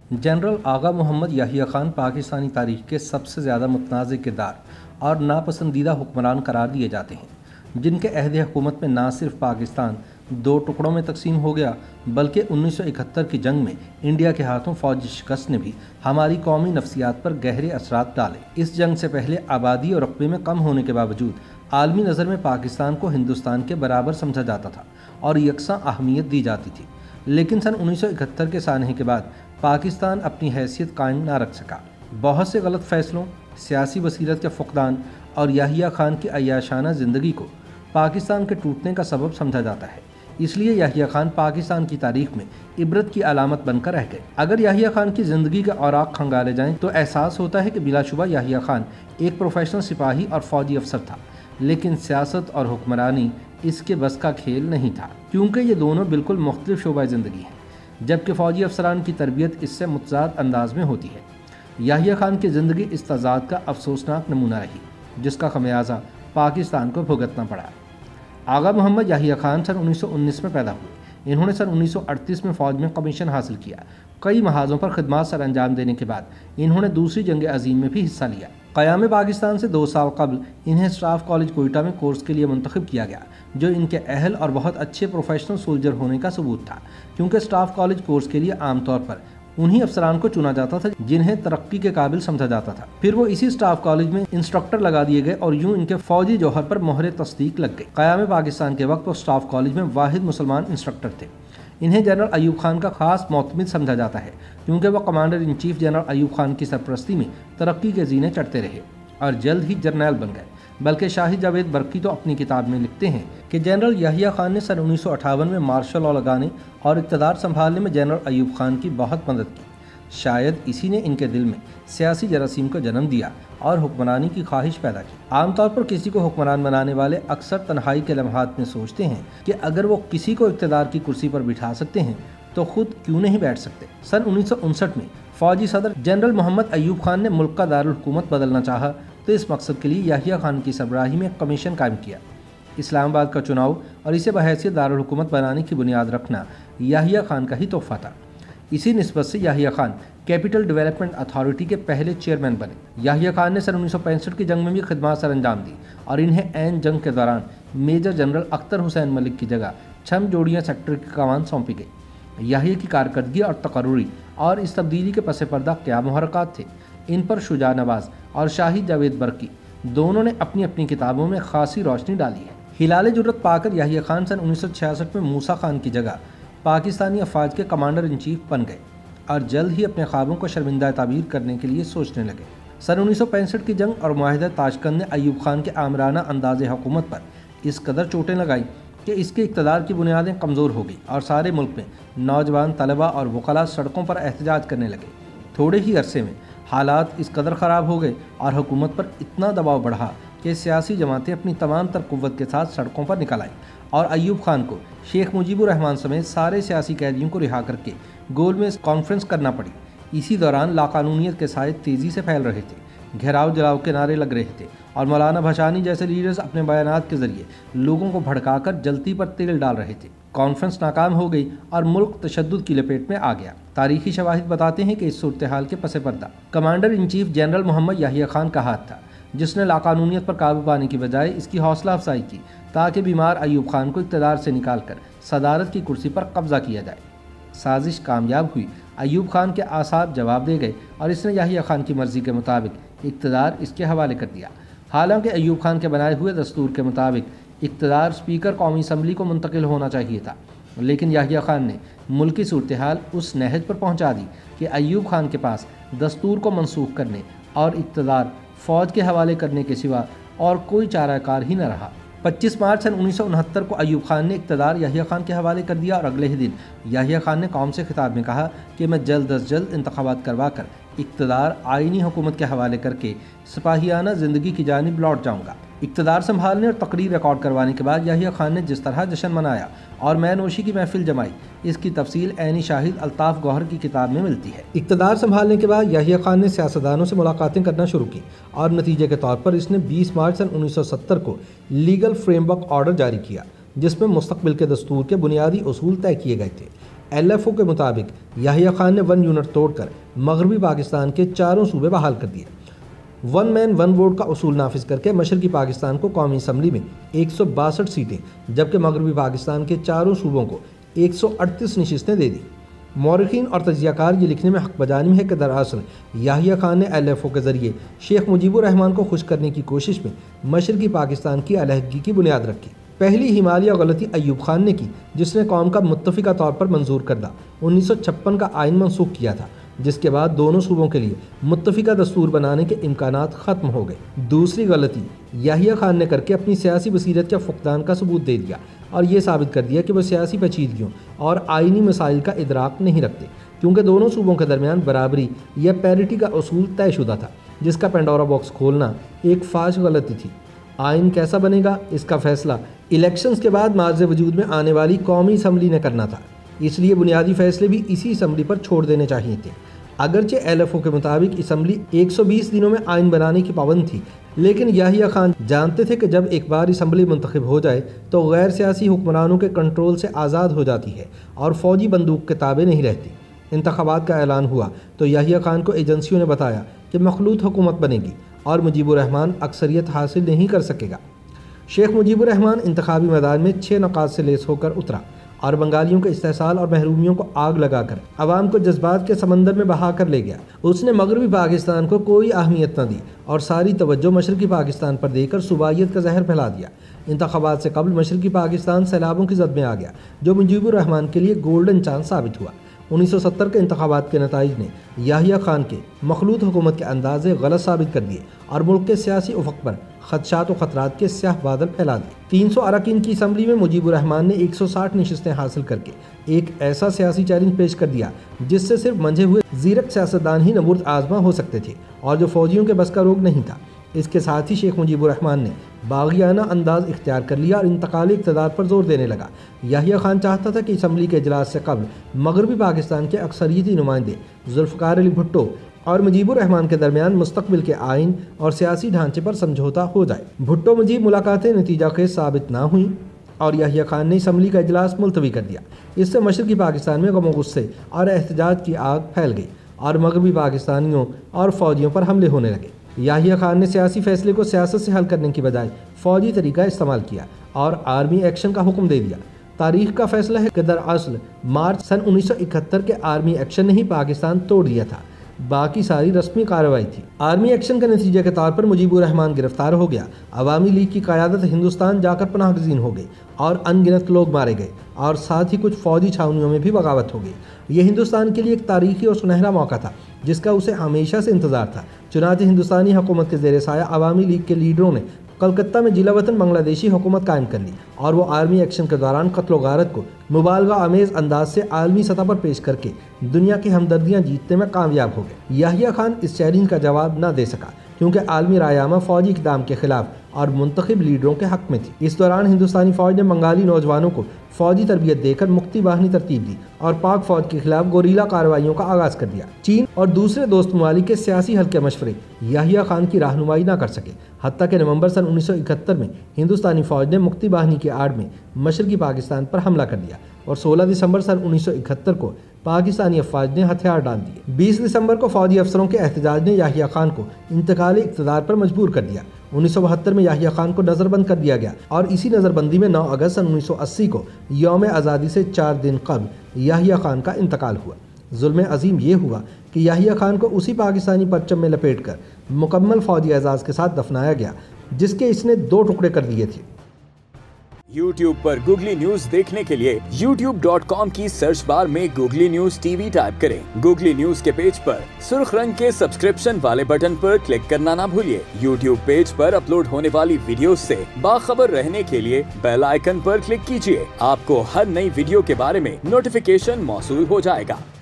General Agha Mohammad Yahya Khan Pakistani तारीख के सबसे ज़्यादा मुतनाज़ किरदार और नापसंदीदा हुक्मरान करार दिए जाते हैं, जिनके अहद हुकूमत में ना सिर्फ पाकिस्तान दो टुकड़ों में तकसीम हो गया, बल्कि 1971 की जंग में इंडिया के हाथों फौजी शिकस्त ने भी हमारी कौमी नफ्सियात पर गहरे असरात डाले। इस जंग से पहले आबादी और रकबे में कम होने के बावजूद आलमी नज़र में पाकिस्तान को हिंदुस्तान के बराबर समझा जाता था और यकसां अहमियत दी जाती थी। लेकिन सन 1971 के सानहे के बाद पाकिस्तान अपनी हैसियत कायम ना रख सका। बहुत से गलत फैसलों, सियासी बसीरत के फुकदान और याहिया खान की अय्याशाना ज़िंदगी को पाकिस्तान के टूटने का सबब समझा जाता है। इसलिए याहिया खान पाकिस्तान की तारीख में इबरत की अलामत बनकर रह गए। अगर याहिया खान की ज़िंदगी के औराक खंगाले जाएं तो एहसास होता है कि बिलाशुबा याहिया खान एक प्रोफेशनल सिपाही और फौजी अफसर था, लेकिन सियासत और हुक्मरानी इसके बस का खेल नहीं था, क्योंकि ये दोनों बिल्कुल मुख्तलिफ शोबा ज़िंदगी हैं, जबकि फ़ौजी अफसरान की तरबियत इससे मुतज़ाद अंदाज में होती है। याहिया खान की ज़िंदगी इस तज़ाद का अफसोसनाक नमूना रही, जिसका खमियाजा पाकिस्तान को भुगतना पड़ा। आगा मोहम्मद याहिया खान सन 1919 में पैदा हुए। इन्होंने सन 1938 में फ़ौज में कमीशन हासिल किया। कई महाज़ों पर खिदमत सर अंजाम देने के बाद इन्होंने दूसरी जंग अज़ीम में भी हिस्सा लिया। क़याम पाकिस्तान से 2 साल कबल इन्हें स्टाफ कॉलेज कोयटा में कोर्स के लिए मुंतखब किया गया, जो इनके अहल और बहुत अच्छे प्रोफेशनल सोल्जर होने का सबूत था, क्योंकि स्टाफ कॉलेज कोर्स के लिए आमतौर पर उन्हीं अफसरान को चुना जाता था जिन्हें तरक्की के काबिल समझा जाता था। फिर वो इसी स्टाफ कॉलेज में इंस्ट्रक्टर लगा दिए गए और यूं इनके फौजी जौहर पर मोहर तस्दीक लग गई। क़याम पाकिस्तान के वक्त वो स्टाफ कॉलेज में वाहिद मुसलमान इंस्ट्रक्टर थे। इन्हें जनरल अयूब खान का खास मोतमिद समझा जाता है, क्योंकि वह commander in chief general Ayub Khan की सरपरस्ती में तरक्की के जीने चढ़ते रहे और जल्द ही जर्नैल बन गए। बल्कि शाहिद जावेद बरकी तो अपनी किताब में लिखते हैं कि जनरल याहिया खान ने सन 1958 में मार्शल लॉ लगाने और इक़्तिदार संभालने में जनरल अयूब खान की बहुत मदद की। शायद इसी ने इनके दिल में सियासी जरासीम को जन्म दिया और हुक्मरानी की ख्वाहिश पैदा की। आमतौर पर किसी को हुक्मरान बनाने वाले अक्सर तन्हाई के लम्हात में सोचते हैं कि अगर वो किसी को इक़्तिदार की कुर्सी पर बिठा सकते हैं तो खुद क्यों नहीं बैठ सकते। सन 1959 में फौजी सदर जनरल मोहम्मद अयूब खान ने मुल्क का दारुल हुकूमत बदलना चाहा, तो इस मकसद के लिए याहिया खान की सरबराही में कमीशन कायम किया। इस्लामाबाद का चुनाव और इसे बहैसियत दारुल हुकूमत बनाने की बुनियाद रखना याहिया खान का ही तोहफा था। इसी निस्बत से Yahya Khan capital development authority के पहले चेयरमैन बने। याहिया खान ने सन 1965 की जंग में भी खिदमत सर अंजाम दी और इन्हें ऐन जंग के दौरान मेजर जनरल अख्तर हुसैन मलिक की जगह छम जोड़ियाँ सेक्टर की कमान सौंपी गई। याहिया की कारकर्दगी और तकर्रुरी और इस तब्दीली के पस पर्दा क्या मुहर्रकात थे, इन पर शुजा नवाज और शाहिद जावेद बरकी दोनों ने अपनी अपनी किताबों में खासी रोशनी डाली है। हिलाल जुर्रत पाकर याहिया खान सन 1966 में मूसा खान की जगह पाकिस्तानी अफवाज के कमांडर इन चीफ बन गए और जल्द ही अपने ख्वाबों को शर्मिंदा ताबीर करने के लिए सोचने लगे। सन 1965 की जंग और मुआहिदा ताशकंद ने अयूब खान के आमराना अंदाज़ हुकूमत पर इस कदर चोटें लगाई कि इसके इक़्तिदार की बुनियादें कमज़ोर हो गई और सारे मुल्क में नौजवान तलबा और वकला सड़कों पर एहतजाज करने लगे। थोड़े ही अरसे में हालात इस कदर ख़राब हो गए और हुकूमत पर इतना दबाव बढ़ा कि सियासी जमातें अपनी तमाम तर क़ुव्वत के साथ सड़कों पर निकल आईं और अयूब खान को शेख मुजीबुर रहमान समेत सारे सियासी कैदियों को रिहा करके गोल में कॉन्फ्रेंस करना पड़ी। इसी दौरान लाकानूनियत के साए तेज़ी से फैल रहे थे, घेराव जलाव के नारे लग रहे थे और मौलाना भशानी जैसे लीडर्स अपने बयानात के ज़रिए लोगों को भड़काकर जलती पर तेल डाल रहे थे। कॉन्फ्रेंस नाकाम हो गई और मुल्क तशद्दुद की लपेट में आ गया। तारीखी शवाहिद बताते हैं कि इस सूरत हाल के पस पर्दा commander in chief general Mohammad Yahya Khan का हाथ था, जिसने लाकानूनियत पर काबू पाने की बजाय इसकी हौसला अफजाई की ताकि बीमार अयूब खान को इक़्तिदार से निकाल कर सदारत की कुर्सी पर कब्जा किया जाए। साजिश कामयाब हुई, अयूब खान के आसाब जवाब दे गए और इसने याहिया खान की मर्ज़ी के मुताबिक इक़्तिदार इसके हवाले कर दिया। हालांकि अयूब खान के बनाए हुए दस्तूर के मुताबिक इक़्तिदार स्पीकर कौमी असम्बली को मुंतकिल होना चाहिए था, लेकिन याहिया खान ने मुल्की सूरत हाल उस नहज पर पहुँचा दी कि अयूब खान के पास दस्तूर को मनसूख करने और इक़्तिदार फ़ौज के हवाले करने के सिवा और कोई चाराकार ही न रहा। 25 मार्च सन 1969 को अयूब खान ने इक़्तिदार याहिया खान के हवाले कर दिया और अगले ही दिन याहिया खान ने कौम से खिताब में कहा कि मैं जल्द अज जल्द इंतखाबात करवा कर इक़्तिदार आईनी हुकूमत के हवाले करके सिपाहियाना ज़िंदगी की जानिब लौट जाऊँगा। इक़्तिदार संभालने और तकरीर रिकॉर्ड करवाने के बाद याहिया खान ने जिस तरह जश्न मनाया और मैनोशी की महफिल जमाई, इसकी तफसील ऐनी शाहिद अल्ताफ़ गौहर की किताब में मिलती है। इक़्तिदार संभालने के बाद याहिया खान ने सियासतदानों से मुलाकातें करना शुरू की और नतीजे के तौर पर इसने 20 मार्च सन 1970 को लीगल फ्रेमवर्क ऑर्डर जारी किया, जिसमें मुस्तक़बिल के दस्तूर के बुनियादी उसूल तय किए गए थे। LFO کے مطابق یحییٰ خان نے 1 یونٹ توڑ کر مغربی پاکستان کے 4 صوبے بحال کر دیے۔ 1 مین 1 ووٹ کا اصول نافذ کر کے مشرقی پاکستان کو قومی اسمبلی میں 162 سیٹیں جبکہ مغربی پاکستان کے 4 صوبوں کو 138 نشستیں دے دی۔ مورخین اور تجزیہ کار یہ لکھنے میں حق بجانب ہے کہ دراصل یحییٰ خان نے LFO کے ذریعے شیخ مجیب الرحمان کو خوش کرنے کی کوشش میں مشرقی پاکستان کی علیحدگی کی بنیاد رکھی۔ پہلی ہمالیہ غلطی ایوب خان نے کی جس نے قوم کا متفقہ طور پر منظور کردہ 1956 کا آئین منسوخ کیا تھا، جس کے بعد دونوں صوبوں کے لیے متفقہ دستور بنانے کے امکانات ختم ہو گئے۔ دوسری غلطی یحییٰ خان نے کر کے اپنی سیاسی بصیرت کے فقدان کا ثبوت دے دیا اور یہ ثابت کر دیا کہ وہ سیاسی پیچیدگیوں اور آئینی مسائل کا ادراک نہیں رکھتے، کیونکہ دونوں صوبوں کے درمیان برابری یا پیرٹی کا اصول طے شدہ تھا، جس کا پینڈورا باکس کھولنا ایک فاش غلطی تھی۔ آئین کیسا بنے گا اس کا فیصلہ الیکشنز کے بعد معرض وجود میں آنے والی قومی اسمبلی نے کرنا تھا، اس لیے بنیادی فیصلے بھی اسی اسمبلی پر چھوڑ دینے چاہیے تھے۔ اگرچہ LFO کے مطابق اسمبلی 120 دنوں میں آئین بنانے کی پابند تھی، لیکن یحییٰ خان جانتے تھے کہ جب ایک بار اسمبلی منتخب ہو جائے تو غیر سیاسی حکمرانوں کے کنٹرول سے آزاد ہو جاتی ہے اور فوجی بندوق کے تابع نہیں رہتی۔ انتخابات کا اعلان ہوا تو یحییٰ خان کو ایجنسیوں نے بتایا کہ مخلوط حکومت بنے گی اور مجیب الرحمان اکثریت حاصل نہیں کر سکے گا۔ شیخ مجیب الرحمان انتخابی میدان میں 6 نقاط سے لیس ہو کر اترا اور بنگالیوں کے استحصال اور محرومیوں کو آگ لگا کر عوام کو جذبات کے سمندر میں بہا کر لے گیا۔ اس نے مغربی پاکستان کو کوئی اہمیت نہ دی اور ساری توجہ مشرقی پاکستان پر دے کر صوبائیت کا زہر پھیلا دیا۔ انتخابات سے قبل مشرقی پاکستان سیلابوں کی زد میں آ گیا، جو مجیب الرحمان کے لیے گولڈن چانس ثابت ہوا۔ 1970 کے انتخابات کے نتائج نے یحییٰ خان کے مخلوط حکومت کے اندازے غلط ثابت کر دیے اور ملک کے سیاسی افق پر خدشات و خطرات کے سیاہ بادل پھیلا دیے۔ 300 اراکین کی اسمبلی میں مجیب الرحمان نے 160 نشستیں حاصل کر کے ایک ایسا سیاسی چیلنج پیش کر دیا جس سے صرف منجھے ہوئے زیرک سیاستدان ہی نمرد آزما ہو سکتے تھے اور جو فوجیوں کے بس کا روگ نہیں تھا۔ اس کے ساتھ ہی شیخ مجیب الرحمان نے باغیانہ انداز اختیار کر لیا اور انتقالی اقتدار پر زور دینے لگا۔ یحییٰ خان چاہتا تھا کہ اسمبلی کے اجلاس سے قبل مغربی پاکستان کے اکثریتی نمائندے ذوالفقار علی بھٹو اور مجیب الرحمان کے درمیان مستقبل کے آئین اور سیاسی ڈھانچے پر سمجھوتا ہو جائے۔ بھٹو مجیب ملاقاتیں نتیجہ خیز ثابت نہ ہوئیں اور یحییٰ خان نے اسمبلی کا اجلاس ملتوی کر دیا۔ اس سے مشرقی پاکستان میں غم و غصے اور احتجاج کی آگ پھیل گئی اور مغربی پاکستانیوں اور فوجیوں پر حملے ہونے لگے۔ یحییٰ خان نے سیاسی فیصلے کو سیاست سے حل کرنے کی بجائے فوجی طریقہ استعمال کیا اور آرمی ایکشن کا حکم دے دیا۔ تاریخ کا فیصلہ ہے کہ دراصل مارچ سن 1971 کے آرمی ایکشن نے ہی پاکستان توڑ دیا تھا، باقی ساری رسمی کارروائی تھی۔ آرمی ایکشن کے نتیجے کے طور پر مجیب الرحمان گرفتار ہو گیا، عوامی لیگ کی قیادت ہندوستان جا کر پناہ گزین ہو گئی اور ان گنت لوگ مارے گئے اور ساتھ ہی کچھ فوجی چھاونیوں میں بھی بغاوت ہو گئی۔ یہ ہندوستان کے لیے ایک تاریخی اور سنہرا موقع تھا جس کا اسے ہمیشہ سے انتظار تھا۔ چنانچہ ہندوستانی حکومت کے زیر سایہ عوامی لیگ کے لیڈروں نے کلکتہ میں جلا وطن بنگلہ دیشی حکومت قائم کر لی اور وہ آرمی ایکشن کے دوران قتل و غارت کو مبالغہ آمیز انداز سے عالمی سطح پر پیش کر کے دنیا کی ہمدردیاں جیتنے میں کامیاب ہو گئے۔ یحییٰ خان اس چیلنج کا جواب نہ دے سکا کیونکہ عالمی رائے عامہ فوجی اقدام کے خلاف اور منتخب لیڈروں کے حق میں تھی۔ اس دوران ہندوستانی فوج نے بنگالی نوجوانوں کو فوجی تربیت دے کر مکتی باہنی ترتیب دی اور پاک فوج کے خلاف گوریلا کارروائیوں کا آغاز کر دیا۔ چین اور دوسرے دوست ممالک کے سیاسی حل کے مشورے یحییٰ خان کی رہنمائی نہ کر سکے، حتیٰ کہ نومبر سن 1971 میں ہندوستانی فوج نے مکتی باہنی کی آڑ میں مشرقی پاکستان پر حملہ کر دیا اور 16 دسمبر سن 1971 کو پاکستانی افواج نے ہتھیار ڈال دیے۔ 20 دسمبر کو فوجی افسروں کے احتجاج نے یحییٰ خان کو انتقالی اقتدار پر مجبور کر دیا۔ 1972 میں یحییٰ خان کو نظر بند کر دیا گیا اور اسی نظر بندی میں 9 اگست سن 1980 کو یوم آزادی سے 4 دن قبل یحییٰ خان کا انتقال ہوا۔ ظلم عظیم یہ ہوا کہ یحییٰ خان کو اسی پاکستانی پرچم میں لپیٹ کر مکمل فوجی اعزاز کے ساتھ دفنایا گیا جس کے اس نے 2 ٹکڑے کر دیے تھے۔ YouTube پر گوگلی نیوز دیکھنے کے لیے youtube.com کی سرچ بار میں گوگلی نیوز TV ٹائپ کریں۔ گوگلی نیوز کے پیج پر سرخ رنگ کے سبسکرپشن والے بٹن پر کلک کرنا نہ بھولیے۔ YouTube پیج پر اپلوڈ ہونے والی ویڈیوز سے باخبر رہنے کے لیے بیل آئیکن پر کلک کیجیے۔ آپ کو ہر نئی ویڈیو کے بارے میں نوٹیفیکیشن موصول ہو جائے گا۔